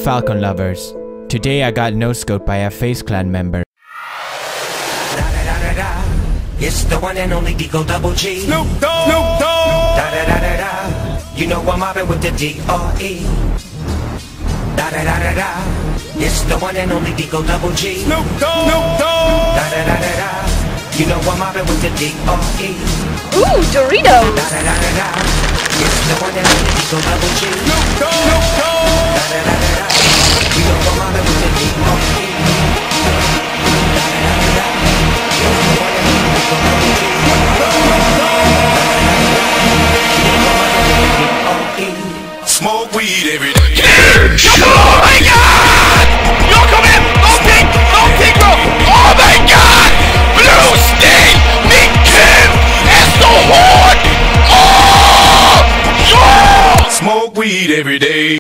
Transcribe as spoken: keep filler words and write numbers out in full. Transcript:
Falcon lovers? Today I got Noscoped by a FaCe clan member. Da da da da da. It's the one and only Deagle Double G. Snoop Dogg. Snoop Dogg. Da da da da da. You know I'm mobbing with the D R E. Da da da da da. It's the one and only Deagle Double G. Snoop Dogg. Snoop Dogg. Da da da da da. You know I'm mobbing with the D R E. Ooh, Doritos. Da da da da da. It's the one and only Deagle Double G. Snoop Dogg. Snoop Dogg. Da da da da da. You know I'm mobbing with the D R E. Da da da da da. It's the one and only Deagle Double G. Smoke weed every day. Oh my God! Yo, come in! Don't think! Don't think, bro! Oh my God! Blue Sting! Meek and the horn! Oh! Yo! Smoke weed every day.